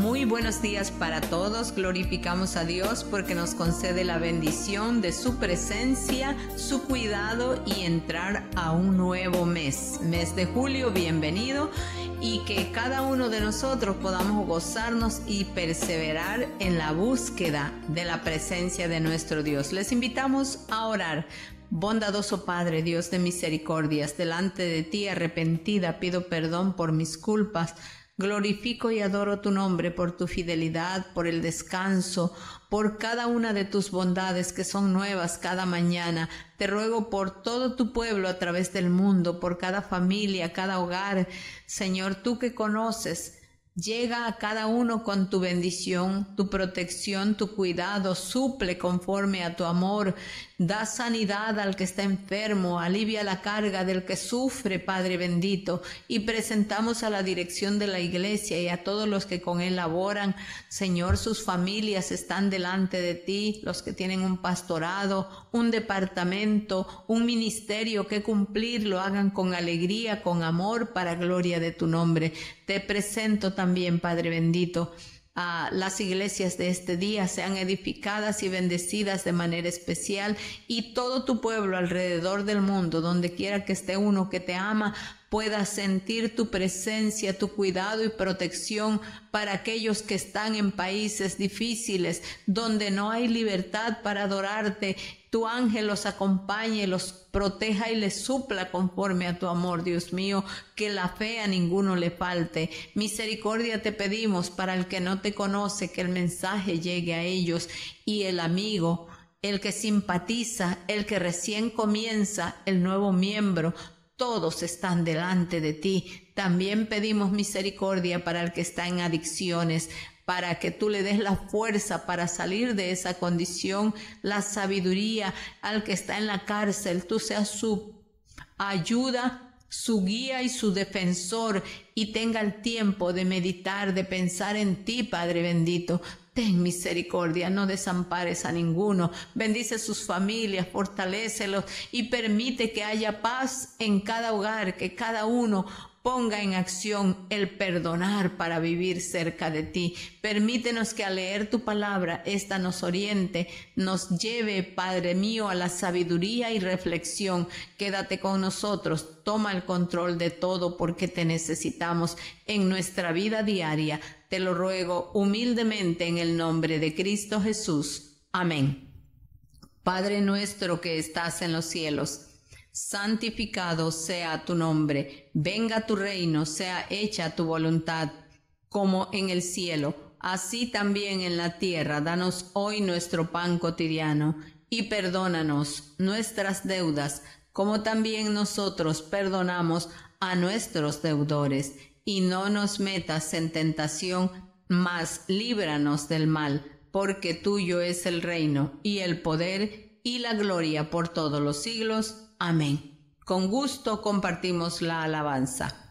Muy buenos días para todos. Glorificamos a Dios porque nos concede la bendición de su presencia, su cuidado y entrar a un nuevo mes de julio. Bienvenido, y que cada uno de nosotros podamos gozarnos y perseverar en la búsqueda de la presencia de nuestro Dios. Les invitamos a orar. Bondadoso Padre, Dios de misericordias, delante de ti arrepentida pido perdón por mis culpas. Glorifico y adoro tu nombre por tu fidelidad, por el descanso, por cada una de tus bondades que son nuevas cada mañana. Te ruego por todo tu pueblo a través del mundo, por cada familia, cada hogar. Señor, tú que conoces, llega a cada uno con tu bendición, tu protección, tu cuidado, suple conforme a tu amor, da sanidad al que está enfermo, alivia la carga del que sufre, Padre bendito, y presentamos a la dirección de la iglesia y a todos los que con él laboran. Señor, sus familias están delante de ti, los que tienen un pastorado, un departamento, un ministerio que cumplir, lo hagan con alegría, con amor, para gloria de tu nombre. Te presento también, Padre bendito, a las iglesias de este día, sean edificadas y bendecidas de manera especial, y todo tu pueblo alrededor del mundo, donde quiera que esté uno que te ama, pueda sentir tu presencia, tu cuidado y protección para aquellos que están en países difíciles, donde no hay libertad para adorarte. Tu ángel los acompañe, los proteja y les supla conforme a tu amor, Dios mío, que la fe a ninguno le falte. Misericordia te pedimos para el que no te conoce, que el mensaje llegue a ellos, y el amigo, el que simpatiza, el que recién comienza, el nuevo miembro, todos están delante de ti. También pedimos misericordia para el que está en adicciones, para que tú le des la fuerza para salir de esa condición, la sabiduría al que está en la cárcel. Tú seas su ayuda, su guía y su defensor, y tenga el tiempo de meditar, de pensar en ti, Padre bendito. Ten misericordia, no desampares a ninguno. Bendice sus familias, fortalécelos y permite que haya paz en cada hogar, que cada uno ponga en acción el perdonar para vivir cerca de ti. Permítenos que al leer tu palabra, esta nos oriente, nos lleve, Padre mío, a la sabiduría y reflexión. Quédate con nosotros, toma el control de todo, porque te necesitamos en nuestra vida diaria. Te lo ruego humildemente en el nombre de Cristo Jesús. Amén. Padre nuestro que estás en los cielos, santificado sea tu nombre. Venga tu reino, sea hecha tu voluntad, como en el cielo, así también en la tierra. Danos hoy nuestro pan cotidiano, y perdónanos nuestras deudas, como también nosotros perdonamos a nuestros deudores. Y no nos metas en tentación, mas líbranos del mal, porque tuyo es el reino, y el poder, y la gloria por todos los siglos. Amén. Con gusto compartimos la alabanza.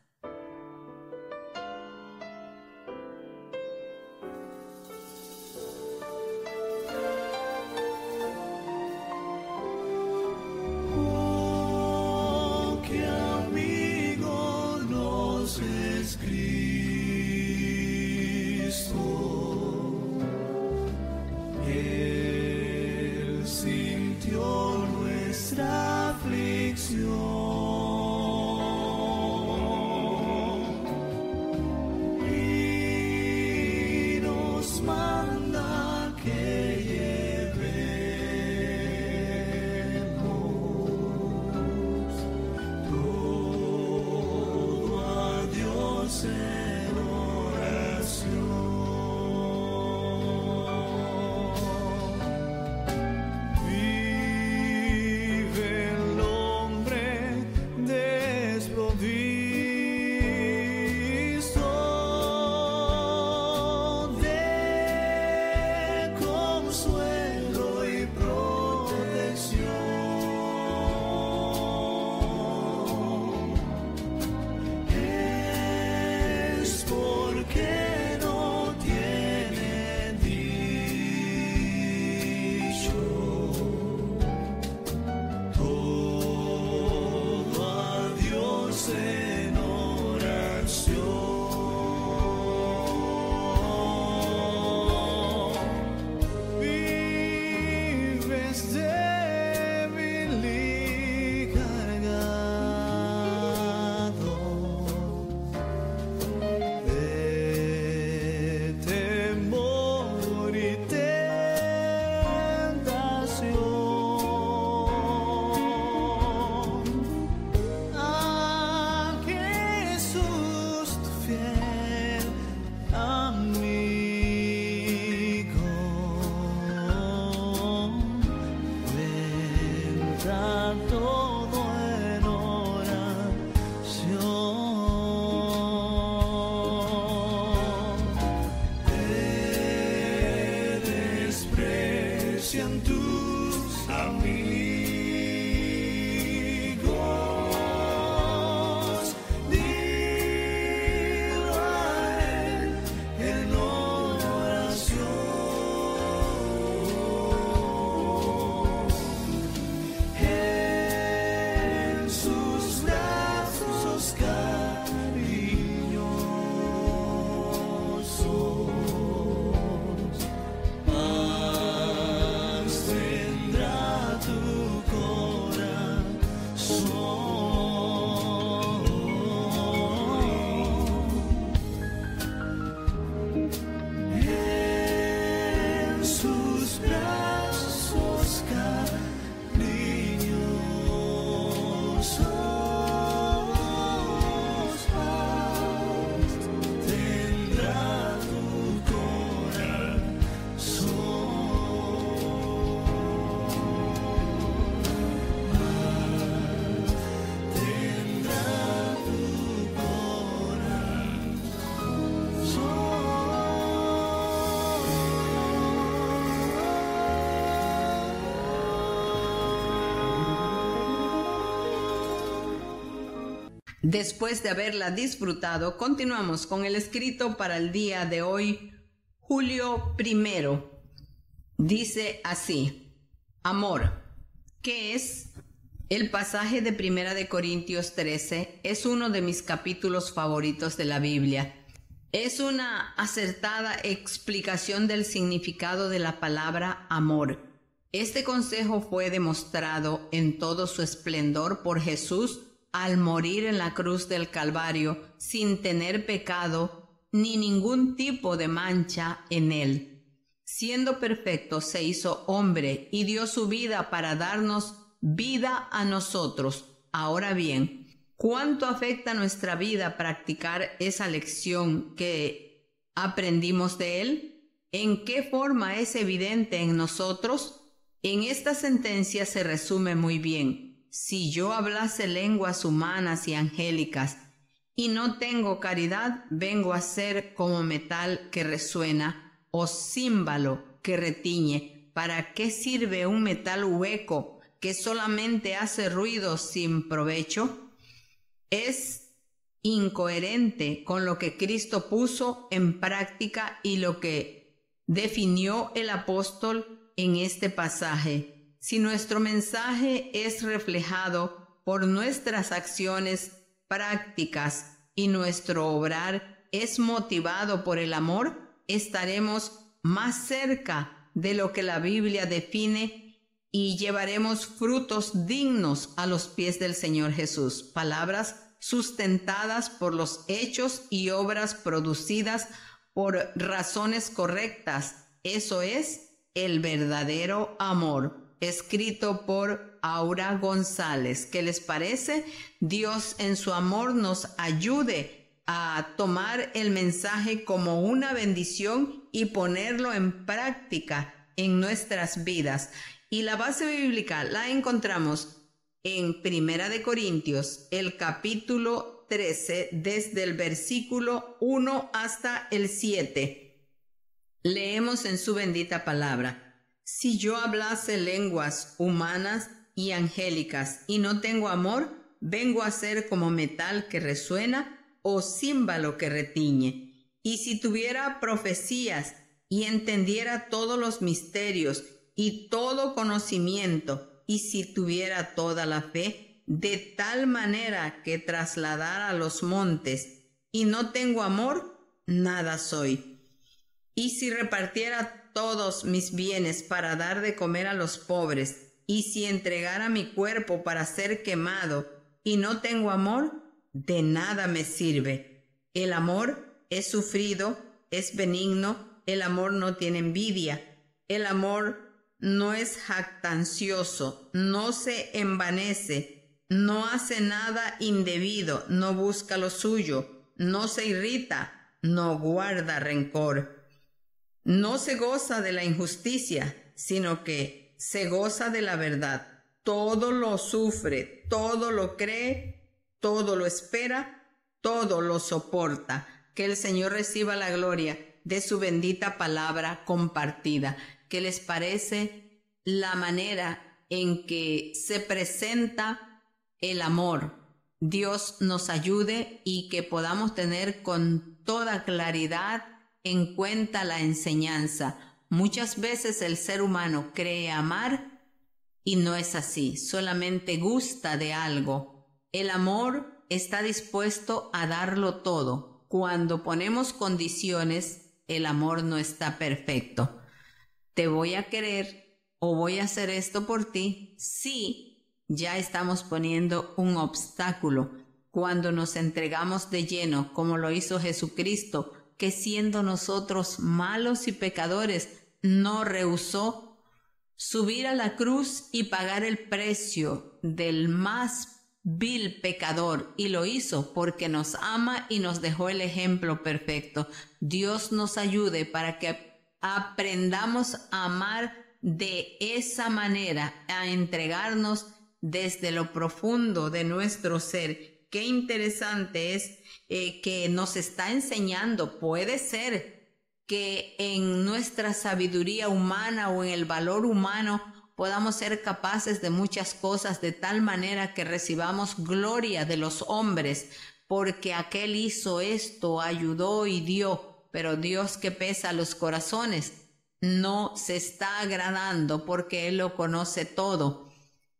Él sintió nuestra aflicción. todo en oración. Te desprecian tus amigos, dilo a él en oración. En sus brazos cariñosos, paz tendrá tu corazón. En sus brazos cariñosos, paz tendrá tu Después de haberla disfrutado, continuamos con el escrito para el día de hoy, julio 1. Dice así: amor, ¿qué es? El pasaje de 1 de Corintios 13 es uno de mis capítulos favoritos de la Biblia. Es una acertada explicación del significado de la palabra amor. Este consejo fue demostrado en todo su esplendor por Jesús al morir en la cruz del Calvario sin tener pecado ni ningún tipo de mancha en él. Siendo perfecto, se hizo hombre y dio su vida para darnos vida a nosotros. Ahora bien, ¿cuánto afecta nuestra vida practicar esa lección que aprendimos de él? ¿En qué forma es evidente en nosotros? En esta sentencia se resume muy bien: si yo hablase lenguas humanas y angélicas y no tengo caridad, vengo a ser como metal que resuena o címbalo que retiñe. ¿Para qué sirve un metal hueco que solamente hace ruido sin provecho? Es incoherente con lo que Cristo puso en práctica y lo que definió el apóstol en este pasaje. Si nuestro mensaje es reflejado por nuestras acciones prácticas y nuestro obrar es motivado por el amor, estaremos más cerca de lo que la Biblia define y llevaremos frutos dignos a los pies del Señor Jesús. Palabras sustentadas por los hechos y obras producidas por razones correctas. Eso es el verdadero amor. Escrito por Aura González. ¿Qué les parece? Dios en su amor nos ayude a tomar el mensaje como una bendición y ponerlo en práctica en nuestras vidas. Y la base bíblica la encontramos en 1 de Corintios, el capítulo 13, desde el versículo 1 hasta el 7. Leemos en su bendita palabra: si yo hablase lenguas humanas y angélicas y no tengo amor, vengo a ser como metal que resuena o címbalo que retiñe. Y si tuviera profecías y entendiera todos los misterios y todo conocimiento, y si tuviera toda la fe, de tal manera que trasladara los montes, y no tengo amor, nada soy. Y si repartiera todos mis bienes para dar de comer a los pobres, y si entregara mi cuerpo para ser quemado y no tengo amor, de nada me sirve. El amor es sufrido, es benigno, el amor no tiene envidia, el amor no es jactancioso, no se envanece, no hace nada indebido, no busca lo suyo, no se irrita, no guarda rencor. No se goza de la injusticia, sino que se goza de la verdad. todo lo sufre, todo lo cree, todo lo espera, todo lo soporta. Que el Señor reciba la gloria de su bendita palabra compartida. ¿Qué les parece la manera en que se presenta el amor? Dios nos ayude y que podamos tener con toda claridad en cuenta la enseñanza. Muchas veces el ser humano cree amar y no es así, solamente gusta de algo. El amor está dispuesto a darlo todo. Cuando ponemos condiciones, el amor no está perfecto. Te voy a querer o voy a hacer esto por ti. Sí, ya estamos poniendo un obstáculo. Cuando nos entregamos de lleno, como lo hizo Jesucristo, que siendo nosotros malos y pecadores, no rehusó subir a la cruz y pagar el precio del más vil pecador, y lo hizo porque nos ama y nos dejó el ejemplo perfecto. Dios nos ayude para que aprendamos a amar de esa manera, a entregarnos desde lo profundo de nuestro ser. Qué interesante es que nos está enseñando. Puede ser que en nuestra sabiduría humana o en el valor humano podamos ser capaces de muchas cosas de tal manera que recibamos gloria de los hombres, porque aquel hizo esto, ayudó y dio, pero Dios que pesa los corazones no se está agradando porque Él lo conoce todo.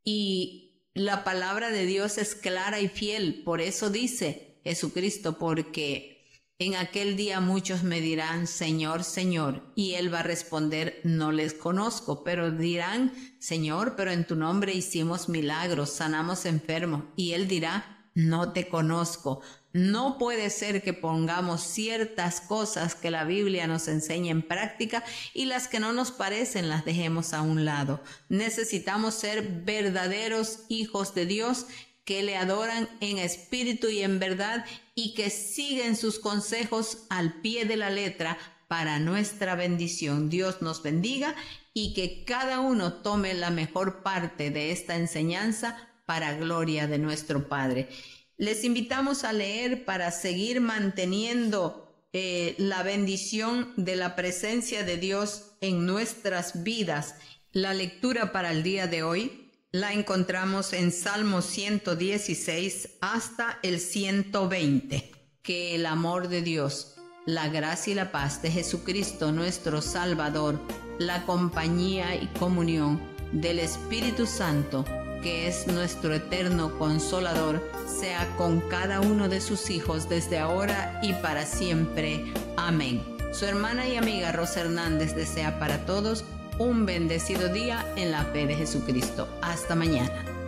Y la palabra de Dios es clara y fiel, por eso dice Jesucristo, porque en aquel día muchos me dirán, Señor, Señor, y Él va a responder, no les conozco, pero dirán, Señor, pero en tu nombre hicimos milagros, sanamos enfermos, y Él dirá, no te conozco. No puede ser que pongamos ciertas cosas que la Biblia nos enseña en práctica y las que no nos parecen las dejemos a un lado. Necesitamos ser verdaderos hijos de Dios que le adoran en espíritu y en verdad y que siguen sus consejos al pie de la letra para nuestra bendición. Dios nos bendiga y que cada uno tome la mejor parte de esta enseñanza para gloria de nuestro Padre. Les invitamos a leer para seguir manteniendo la bendición de la presencia de Dios en nuestras vidas. La lectura para el día de hoy la encontramos en Salmo 116 hasta el 120. Que el amor de Dios, la gracia y la paz de Jesucristo nuestro Salvador, la compañía y comunión del Espíritu Santo, que es nuestro eterno consolador, sea con cada uno de sus hijos desde ahora y para siempre. Amén. Su hermana y amiga Rosa Hernández desea para todos un bendecido día en la fe de Jesucristo. Hasta mañana.